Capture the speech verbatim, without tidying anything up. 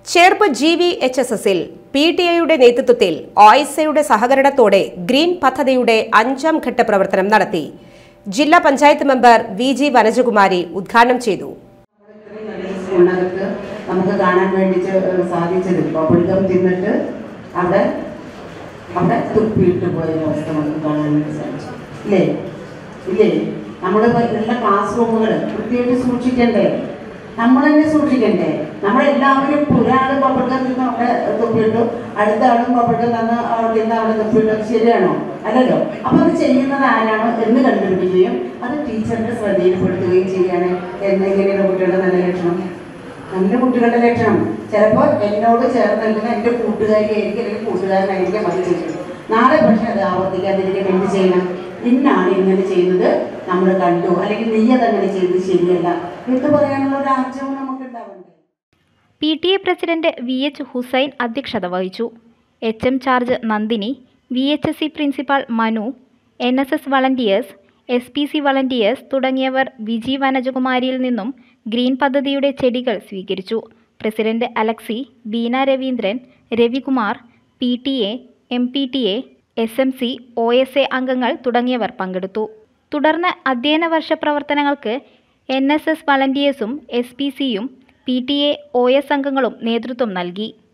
Cherpu G V H S എസിൽ P T എയുടെ നേതൃത്വത്തിൽ ഓയിസയുടെ സഹകരണത്തോടെ ഗ്രീൻ പദ്ധതിയുടെ അഞ്ചാം ഘട്ട പ്രവർത്തനം നടത്തി. ജില്ലാ panchayat member V G Vanajakumari ഉദ്ഘാടനം ചെയ്തു. നമുക്ക് കാണാൻ വേണ്ടി സാധിച്ചത് ബബിൾഗം തിന്നിട്ട് അവിടെ അവിടെ തുപ്പിയിട്ട് പോയ അവസ്ഥ നമുക്ക് കാണാൻ വേണ്ടി സാധിച്ചു. ഇല്ലേ ഇല്ലേ നമ്മുടെ എല്ലാ ക്ലാസ് റൂമുകൾ വൃത്തിയായിട്ട് സൂക്ഷിക്കണ്ടേ? നമ്മൾ തന്നെ സൂക്ഷിക്കണ്ടേ? നമ്മളെല്ലാവരും ഒരാൾ ബബിൾഗം തിന്ന് അവിടെ തുപ്പിയിട്ടു, അടുത്ത ആളും ബബിൾഗം തന്ന് തിന്ന് അവിടെ തുപ്പിയിട്ടു. ശരിയാണോ? അല്ലല്ലോ. അപ്പം അത് ചെയ്യുന്നത് ആരാണോ എന്ന് കണ്ടുപിടിക്കുകയും അത് ടീച്ചറിന്റെ ശ്രദ്ധയിൽപ്പെടുത്തുകയും ചെയ്യാണ്. എന്നെങ്ങനെയാണ് കുട്ടികളുടെ നല്ല ലക്ഷണം? നല്ല കുട്ടികളുടെ ലക്ഷണം. ചിലപ്പോൾ എന്നോട് ചേർന്ന് നിൽക്കുന്ന എൻ്റെ കൂട്ടുകാരിയായിരിക്കും അല്ലെങ്കിൽ കൂട്ടുകാരനായിരിക്കും അത് ചെയ്യുന്നത്. നാളെ പക്ഷെ അത് ആവർത്തിക്കാതിരിക്കാൻ എന്ത് ചെയ്യണം? ഇന്നാണ് ഇങ്ങനെ ചെയ്യുന്നത് നമ്മൾ കണ്ടു, അല്ലെങ്കിൽ നീ അതങ്ങനെ ചെയ്തത് ശരിയല്ല എന്ന് പറയാനുള്ള ഒരു ആർജവം നമുക്ക് ഉണ്ടാവണ്ടേ? P T A president V H Hussain അധ്യക്ഷത വഹിച്ചു. H M charge Nandini, V H S S principal Manu, N S S volunteers, S P C volunteers തുടങ്ങിയവർ വിജി വനജകുമാരിയിൽ നിന്നും ഗ്രീൻ പദ്ധതിയുടെ ചെടികൾ സ്വീകരിച്ചു. President Alexi, Beena Raveendran, Ravikumar, P T A, M P T A, S M C, O S A അംഗങ്ങൾ തുടങ്ങിയവർ പങ്കെടുത്തു. തുടർന്ന് അധ്യയന വർഷ പ്രവർത്തനങ്ങൾക്ക് എൻ എസ് എസ് വളണ്ടിയേഴ്സും എസ് പി സിയും P T A, O S അംഗങ്ങളും നേതൃത്വം നൽകി.